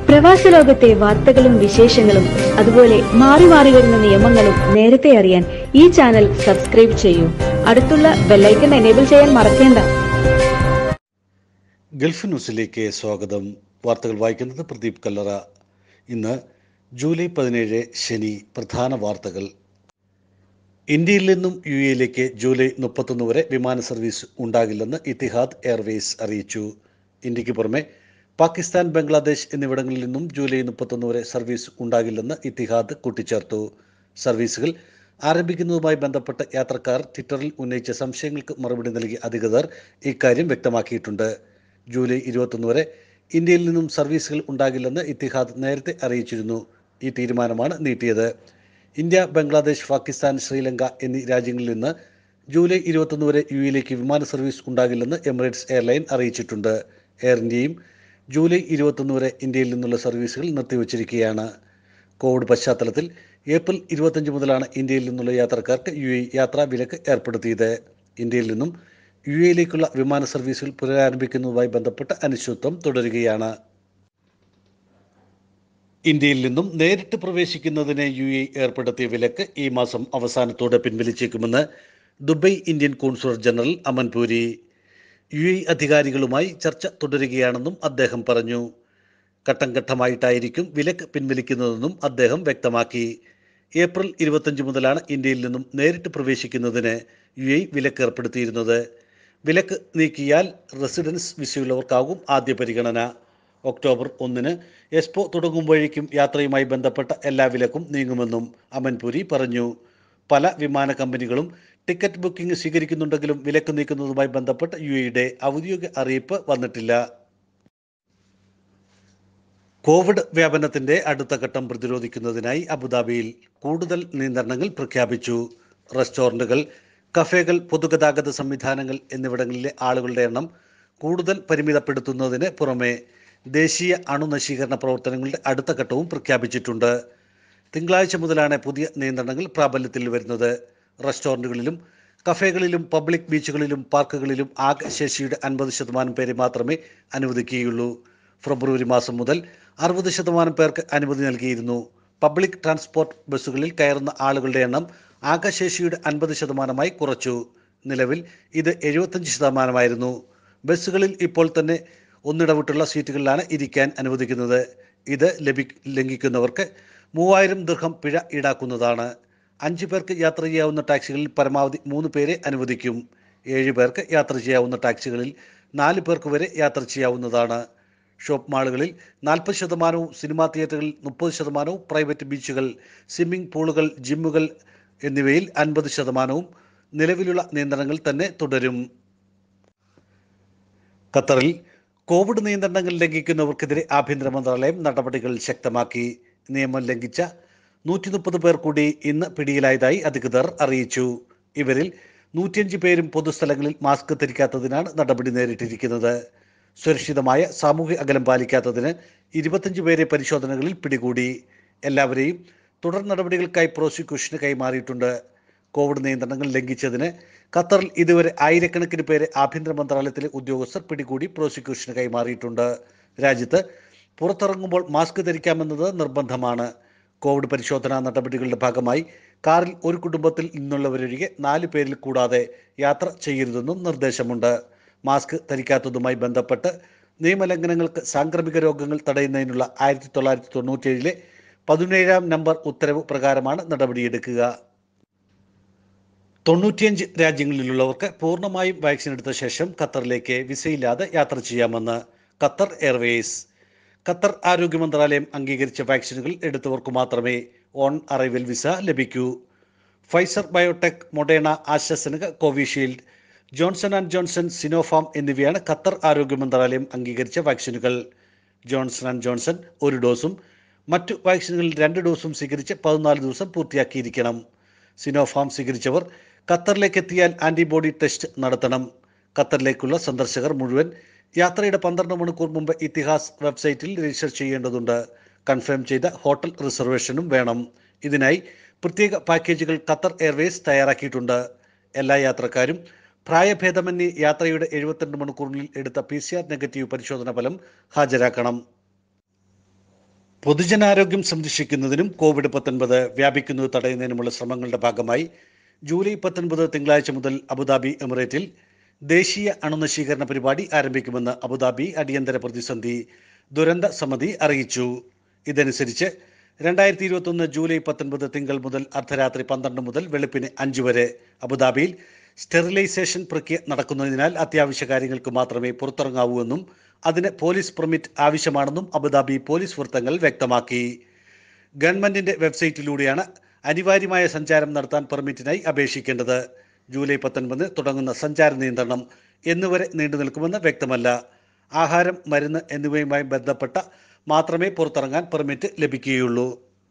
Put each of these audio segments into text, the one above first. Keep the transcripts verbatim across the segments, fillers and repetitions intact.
പ്രവാസ ലോകത്തെ വാർത്തകളും വിശേഷങ്ങളും അതുപോലെ മാറി മാറി വരുന്ന നിയമങ്ങളും നേരത്തെ അറിയാൻ ഈ ചാനൽ സബ്സ്ക്രൈബ് ചെയ്യൂ. അടുത്തുള്ള ബെല്ലൈക്കൺ എനേബിൾ ചെയ്യാൻ മറക്കേണ്ട. ഗൾഫ് ന്യൂസിലേക്ക് സ്വാഗതം. വാർത്തകൾ വായിക്കുന്നത് പ്രദീപ് കല്ലറ. ഇന്ന് ജൂലൈ പതിനേഴ് ശനി. പ്രധാന വാർത്തകൾ. ഇന്ത്യയിൽ നിന്നും യു എയിലേക്ക് ജൂലൈ മുപ്പത്തൊന്ന് വരെ വിമാന സർവീസ് ഉണ്ടാകില്ലെന്ന് ഇത്തിഹാദ് എയർവേസ് അറിയിച്ചു. ഇന്ത്യക്ക് പുറമെ പാകിസ്ഥാൻ, ബംഗ്ലാദേശ് എന്നിവിടങ്ങളിൽ നിന്നും ജൂലൈ മുപ്പത്തൊന്ന് വരെ സർവീസ് ഉണ്ടാകില്ലെന്ന് ഇത്തിഹാദ് കൂട്ടിച്ചേർത്തു. സർവീസുകൾ ആരംഭിക്കുന്നതുമായി ബന്ധപ്പെട്ട് യാത്രക്കാർ ട്വിറ്ററിൽ ഉന്നയിച്ച സംശയങ്ങൾക്ക് മറുപടി നൽകിയ അധികൃതർ ഇക്കാര്യം വ്യക്തമാക്കിയിട്ടുണ്ട്. ജൂലൈ ഇരുപത്തൊന്ന് വരെ ഇന്ത്യയിൽ നിന്നും സർവീസുകൾ ഉണ്ടാകില്ലെന്ന് ഇത്തിഹാദ് നേരത്തെ അറിയിച്ചിരുന്നു. ഈ തീരുമാനമാണ് നീട്ടിയത്. ഇന്ത്യ, ബംഗ്ലാദേശ്, പാകിസ്ഥാൻ, ശ്രീലങ്ക എന്നീ രാജ്യങ്ങളിൽ നിന്ന് ജൂലൈ ഇരുപത്തൊന്ന് വരെ യു എയിലേക്ക് വിമാന സർവീസ് ഉണ്ടാകില്ലെന്ന് എമിറേറ്റ്സ് എയർലൈൻ അറിയിച്ചിട്ടുണ്ട്. എയർ ഇന്ത്യയും ജൂലൈ ഇരുപത്തൊന്ന് വരെ ഇന്ത്യയിൽ നിന്നുള്ള സർവീസുകൾ നിർത്തിവച്ചിരിക്കുകയാണ്. കോവിഡ് പശ്ചാത്തലത്തിൽ ഏപ്രിൽ ഇരുപത്തഞ്ച് മുതലാണ് ഇന്ത്യയിൽ നിന്നുള്ള യാത്രക്കാർക്ക് യു എ യാത്രാ വിലക്ക് ഏർപ്പെടുത്തിയത്. ഇന്ത്യയിൽ നിന്നും യു എയിലേക്കുള്ള വിമാന സർവീസുകൾ പുനരാരംഭിക്കുന്നതുമായി ബന്ധപ്പെട്ട് അനിശ്ചിതത്വം തുടരുകയാണ്. ഇന്ത്യയിൽ നിന്നും നേരിട്ട് പ്രവേശിക്കുന്നതിന് യു എ ഏർപ്പെടുത്തിയ വിലക്ക് ഈ മാസം അവസാനത്തോടെ പിൻവലിച്ചേക്കുമെന്ന് Dubai Indian consular general Amanpuri U A അധികാരികളുമായി ചർച്ച തുടരുകയാണെന്നും അദ്ദേഹം പറഞ്ഞു. ഘട്ടം ഘട്ടമായിട്ടായിരിക്കും വിലക്ക് പിൻവലിക്കുന്നതെന്നും അദ്ദേഹം വ്യക്തമാക്കി. ഏപ്രിൽ ഇരുപത്തഞ്ച് മുതലാണ് ഇന്ത്യയിൽ നിന്നും നേരിട്ട് പ്രവേശിക്കുന്നതിന് യു എ വിലക്ക് ഏർപ്പെടുത്തിയിരുന്നത്. വിലക്ക് നീക്കിയാൽ റെസിഡൻസ് വിസയുള്ളവർക്കാകും ആദ്യ പരിഗണന. ഒക്ടോബർ ഒന്നിന് എക്സ്പോ തുടങ്ങുമ്പോഴേക്കും യാത്രയുമായി ബന്ധപ്പെട്ട എല്ലാ വിലക്കും നീങ്ങുമെന്നും അമൻപൂരി പറഞ്ഞു. പല വിമാന കമ്പനികളും ടിക്കറ്റ് ബുക്കിംഗ് സ്വീകരിക്കുന്നുണ്ടെങ്കിലും വിലക്ക് നീക്കുന്നതുമായി ബന്ധപ്പെട്ട് യു എയുടെ ഔദ്യോഗിക അറിയിപ്പ് വന്നിട്ടില്ല. കോവിഡ് വ്യാപനത്തിന്റെ അടുത്ത ഘട്ടം പ്രതിരോധിക്കുന്നതിനായി അബുദാബിയിൽ കൂടുതൽ നിയന്ത്രണങ്ങൾ പ്രഖ്യാപിച്ചു. റെസ്റ്റോറന്റുകൾ, കഫേകൾ, പൊതുഗതാഗത സംവിധാനങ്ങൾ എന്നിവിടങ്ങളിലെ ആളുകളുടെ എണ്ണം കൂടുതൽ പരിമിതപ്പെടുത്തുന്നതിന് പുറമെ ദേശീയ അണുനശീകരണ പ്രവർത്തനങ്ങളുടെ അടുത്ത ഘട്ടവും പ്രഖ്യാപിച്ചിട്ടുണ്ട്. തിങ്കളാഴ്ച മുതലാണ് പുതിയ നിയന്ത്രണങ്ങൾ പ്രാബല്യത്തിൽ വരുന്നത്. റെസ്റ്റോറന്റുകളിലും കഫേകളിലും പബ്ലിക് ബീച്ചുകളിലും പാർക്കുകളിലും ആകെ ശേഷിയുടെ അൻപത് ശതമാനം പേരെ മാത്രമേ അനുവദിക്കുകയുള്ളൂ. ഫെബ്രുവരി മാസം മുതൽ അറുപത് ശതമാനം പേർക്ക് അനുമതി നൽകിയിരുന്നു. പബ്ലിക് ട്രാൻസ്പോർട്ട് ബസ്സുകളിൽ കയറുന്ന ആളുകളുടെ എണ്ണം ആകെ ശേഷിയുടെ അൻപത് ശതമാനമായി കുറച്ചു. നിലവിൽ ഇത് എഴുപത്തഞ്ച് ശതമാനമായിരുന്നു. ബസ്സുകളിൽ ഇപ്പോൾ തന്നെ ഒന്നിടവിട്ടുള്ള സീറ്റുകളിലാണ് ഇരിക്കാൻ അനുവദിക്കുന്നത്. ഇത് ലഭി ലംഘിക്കുന്നവർക്ക് മൂവായിരം ദിർഹം പിഴ ഈടാക്കുന്നതാണ്. അഞ്ച് പേർക്ക് യാത്ര ചെയ്യാവുന്ന ടാക്സികളിൽ പരമാവധി മൂന്ന് പേരെ അനുവദിക്കും. ഏഴ് പേർക്ക് യാത്ര ചെയ്യാവുന്ന ടാക്സികളിൽ നാല് പേർക്ക് വരെ യാത്ര ചെയ്യാവുന്നതാണ്. ഷോപ്പ് മാളുകളിൽ നാൽപ്പത് ശതമാനവും, സിനിമാ തിയേറ്ററുകളിൽ മുപ്പത് ശതമാനവും, പ്രൈവറ്റ് ബീച്ചുകൾ, സ്വിമ്മിംഗ് പൂളുകൾ, ജിമ്മുകൾ എന്നിവയിൽ അൻപത് ശതമാനവും നിലവിലുള്ള നിയന്ത്രണങ്ങൾ തന്നെ തുടരും. ഖത്തറിൽ കോവിഡ് നിയന്ത്രണങ്ങൾ ലംഘിക്കുന്നവർക്കെതിരെ ആഭ്യന്തര മന്ത്രാലയം നടപടികൾ ശക്തമാക്കി. നിയമം ലംഘിച്ച നൂറ്റി മുപ്പത് പേർ കൂടി ഇന്ന് പിടിയിലായതായി അധികൃതർ അറിയിച്ചു. ഇവരിൽ നൂറ്റിയഞ്ച് പേരും പൊതുസ്ഥലങ്ങളിൽ മാസ്ക് ധരിക്കാത്തതിനാണ് നടപടി നേരിട്ടിരിക്കുന്നത്. സുരക്ഷിതമായ സാമൂഹ്യ അകലം പാലിക്കാത്തതിന് ഇരുപത്തഞ്ച് പേരെ പരിശോധനകളിൽ പിടികൂടി. എല്ലാവരെയും തുടർ നടപടികൾക്കായി പ്രോസിക്യൂഷന് കൈമാറിയിട്ടുണ്ട്. കോവിഡ് നിയന്ത്രണങ്ങൾ ലംഘിച്ചതിന് ഖത്തറിൽ ഇതുവരെ ആയിരക്കണക്കിന് പേരെ ആഭ്യന്തര മന്ത്രാലയത്തിലെ ഉദ്യോഗസ്ഥർ പിടികൂടി പ്രോസിക്യൂഷന് കൈമാറിയിട്ടുണ്ട്. രാജ്യത്ത് പുറത്തിറങ്ങുമ്പോൾ മാസ്ക് ധരിക്കാമെന്നത് നിർബന്ധമാണ്. കോവിഡ് പരിശോധനാ നടപടികളുടെ ഭാഗമായി കാറിൽ ഒരു കുടുംബത്തിൽ നിന്നുള്ളവരൊഴികെ നാല് പേരിൽ കൂടാതെ യാത്ര ചെയ്യരുതെന്നും നിർദ്ദേശമുണ്ട്. മാസ്ക് ധരിക്കാത്തതുമായി ബന്ധപ്പെട്ട് നിയമലംഘനങ്ങൾക്ക് സാംക്രമിക രോഗങ്ങൾ തടയുന്നതിനുള്ള ആയിരത്തി തൊള്ളായിരത്തി തൊണ്ണൂറ്റിയേഴിലെ പതിനേഴാം നമ്പർ ഉത്തരവ് പ്രകാരമാണ് നടപടിയെടുക്കുക. തൊണ്ണൂറ്റിയഞ്ച് രാജ്യങ്ങളിലുള്ളവർക്ക് പൂർണ്ണമായും വാക്സിൻ എടുത്ത ശേഷം ഖത്തറിലേക്ക് വിസയില്ലാതെ യാത്ര ചെയ്യാമെന്ന് ഖത്തർ എയർവേസ്. ഖത്തർ ആരോഗ്യ മന്ത്രാലയം അംഗീകരിച്ച വാക്സിനുകൾ എടുത്തവർക്ക് മാത്രമേ ഓൺ അറൈവൽ വിസ ലഭിക്കൂ. Pfizer biotech, Moderna, AstraZeneca, Covishield, Johnson and Johnson, Sinopharm എന്നിവയാണ് ഖത്തർ ആരോഗ്യ മന്ത്രാലയം അംഗീകരിച്ച വാക്സിനുകൾ. ജോൺസൺ ആൻഡ് ജോൺസൺ ഒരു ഡോസും മറ്റു വാക്സിനുകളിൽ രണ്ട് ഡോസും സ്വീകരിച്ച് പതിനാല് ദിവസം പൂർത്തിയാക്കിയിരിക്കണം. സിനോഫാം സ്വീകരിച്ചവർ ഖത്തറിലേക്ക് എത്തിയാൽ ആന്റിബോഡി ടെസ്റ്റ് നടത്തണം. ഖത്തറിലേക്കുള്ള സന്ദർശകർ മുഴുവൻ യാത്രയുടെ പന്ത്രണ്ട് മണിക്കൂർ മുമ്പ് ഇത്തിഹാസ് വെബ്സൈറ്റിൽ രജിസ്റ്റർ ചെയ്യേണ്ടതുണ്ട്. കൺഫേം ചെയ്ത ഹോട്ടൽ റിസർവേഷനും വേണം. ഇതിനായി പ്രത്യേക പാക്കേജുകൾ ഖത്തർ എയർവേസ് തയ്യാറാക്കിയിട്ടുണ്ട്. എല്ലാ യാത്രക്കാരും പ്രായഭേദമന്യേ യാത്രയുടെ എഴുപത്തിരണ്ട് മണിക്കൂറിനുള്ളിൽ എടുത്ത പി സി ആർ നെഗറ്റീവ് പരിശോധന ഫലം ഹാജരാക്കണം. പൊതുജനാരോഗ്യം സംരക്ഷിക്കുന്നതിനും കോവിഡ് പത്തൊൻപത് വ്യാപിക്കുന്നത് തടയുന്നതിനുമുള്ള ശ്രമങ്ങളുടെ ഭാഗമായി ജൂലൈ പത്തൊൻപത് തിങ്കളാഴ്ച മുതൽ അബുദാബി എമിറേറ്റിൽ ദേശീയ അണുനശീകരണ പരിപാടി ആരംഭിക്കുമെന്ന് അബുദാബി അടിയന്തര പ്രതിസന്ധി ദുരന്ത സമിതി അറിയിച്ചു. ഇതനുസരിച്ച് രണ്ടായിരത്തി ഇരുപത്തൊന്ന് ജൂലൈ പത്തൊൻപത് തിങ്കൾ മുതൽ അർദ്ധരാത്രി പന്ത്രണ്ട് മുതൽ വെളുപ്പിന് അഞ്ച് വരെ അബുദാബിയിൽ സ്റ്റെറിലൈസേഷൻ പ്രക്രിയ നടക്കുന്നതിനാൽ അത്യാവശ്യ കാര്യങ്ങൾക്ക് മാത്രമേ പുറത്തിറങ്ങാവൂ എന്നും അതിന് പോലീസ് പെർമിറ്റ് ആവശ്യമാണെന്നും അബുദാബി പോലീസ് വൃത്തങ്ങൾ വ്യക്തമാക്കി. ഗവൺമെന്റിന്റെ വെബ്സൈറ്റിലൂടെയാണ് അനിവാര്യമായ സഞ്ചാരം നടത്താൻ പെർമിറ്റിനായി അപേക്ഷിക്കേണ്ടത്. ജൂലൈ പത്തൊൻപതിന് തുടങ്ങുന്ന സഞ്ചാര നിയന്ത്രണം എന്നുവരെ നീണ്ടു നിൽക്കുമെന്ന് വ്യക്തമല്ല. ആഹാരം, മരുന്ന് എന്നിവയുമായി ബന്ധപ്പെട്ട മാത്രമേ പുറത്തിറങ്ങാൻ പെർമിറ്റ് ലഭിക്കുകയുള്ളൂ.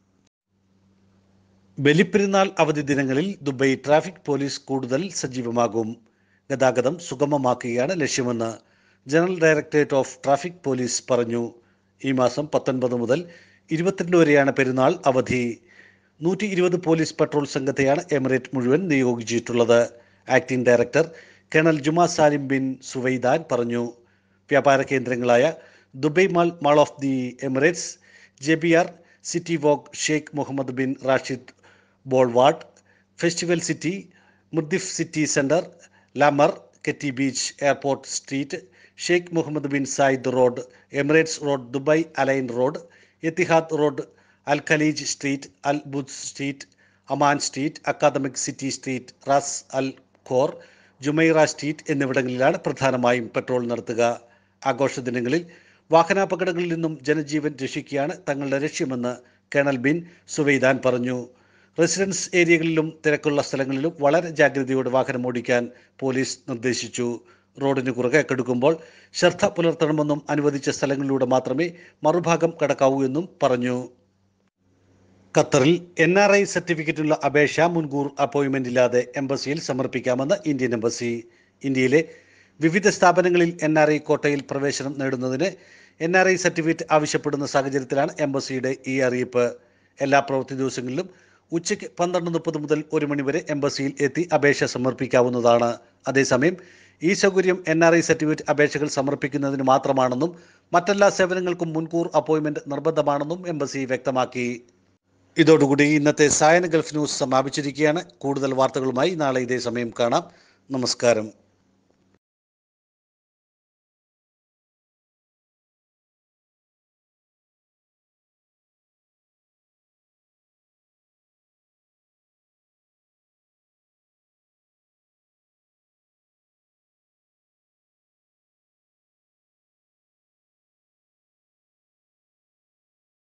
ബലിപ്പെരുന്നാൾ അവധി ദിനങ്ങളിൽ ദുബൈ ട്രാഫിക് പോലീസ് കൂടുതൽ സജീവമാകും. ഗതാഗതം സുഗമമാക്കുകയാണ് ലക്ഷ്യമെന്ന് general directorate of traffic police പറഞ്ഞു. ഈ മാസം പത്തൊൻപത് മുതൽ ഇരുപത്തിരണ്ട് വരെയാണ് പെരുന്നാൾ അവധി. നൂറ്റി ഇരുപത് പോലീസ് പെട്രോൾ സംഘത്തെയാണ് എമിറേറ്റ് മുഴുവൻ നിയോഗിച്ചിട്ടുള്ളത്. Acting director colonel Juma Salim bin Suwaidan പറഞ്ഞു. വ്യാപാര കേന്ദ്രങ്ങളായ Dubai Mall, Mall of the Emirates, J B R, City Walk, Sheikh Mohammed bin Rashid Boulevard, Festival City, Mirdif City Centre, La Mer, Kite Beach, Airport Street, Sheikh Mohammed bin Zayed Road, Emirates Road, Dubai Al Ain Road, Etihad Road, Al Khaleej Street, Al Budh Street, Amman Street, Academic City Street, Ras Al Khor, Jumeirah Street എന്നിവിടങ്ങളിലാണ് പ്രധാനമായും petrol നടത്തുക. ആഘോഷ ദിനങ്ങളിൽ വാഹനാപകടങ്ങളിൽ നിന്നും ജനജീവൻ രക്ഷിക്കുകയാണ് തങ്ങളുടെ ലക്ഷ്യമെന്ന് colonel bin Suwaidan പറഞ്ഞു. Residence ഏരിയകളിലും തിരക്കുള്ള സ്ഥലങ്ങളിലും വളരെ ജാഗ്രതയോടെ വാഹനം ഓടിക്കാൻ പോലീസ് നിർദ്ദേശിച്ചു. റോഡിന് കുറുകെ കടക്കുമ്പോൾ ശ്രദ്ധ പുലർത്തണമെന്നും അനുവദിച്ച സ്ഥലങ്ങളിലൂടെ മാത്രമേ മറുഭാഗം കടക്കാവൂ എന്നും പറഞ്ഞു. ഖത്തറിൽ എൻ ആർ ഐ സർട്ടിഫിക്കറ്റിനുള്ള അപേക്ഷ മുൻകൂർ അപ്പോയിൻമെന്റ് ഇല്ലാതെ എംബസിയിൽ സമർപ്പിക്കാമെന്ന് ഇന്ത്യൻ എംബസി. ഇന്ത്യയിലെ വിവിധ സ്ഥാപനങ്ങളിൽ എൻ ആർ ഐ കോട്ടയിൽ പ്രവേശനം നേടുന്നതിന് എൻ ആർ ഐ സർട്ടിഫിക്കറ്റ് ആവശ്യപ്പെടുന്ന സാഹചര്യത്തിലാണ് എംബസിയുടെ ഈ അറിയിപ്പ്. എല്ലാ പ്രവൃത്തി ദിവസങ്ങളിലും ഉച്ചയ്ക്ക് പന്ത്രണ്ട് മുപ്പത് മുതൽ ഒരു മണിവരെ എംബസിയിൽ എത്തി അപേക്ഷ സമർപ്പിക്കാവുന്നതാണ്. അതേസമയം ഈ സൗകര്യം എൻ ആർ ഐ സർട്ടിഫിക്കറ്റ് അപേക്ഷകൾ സമർപ്പിക്കുന്നതിന് മാത്രമാണെന്നും മറ്റെല്ലാ സേവനങ്ങൾക്കും മുൻകൂർ അപ്പോയിൻമെന്റ് നിർബന്ധമാണെന്നും എംബസി വ്യക്തമാക്കി. ഇതോടുകൂടി ഇന്നത്തെ സായന ഗൾഫ് ന്യൂസ് സമാപിച്ചിരിക്കുകയാണ്. കൂടുതൽ വാർത്തകളുമായി നാളെ ഇതേ സമയം കാണാം. നമസ്കാരം.